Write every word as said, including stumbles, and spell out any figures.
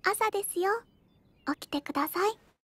朝ですよ。起きてください。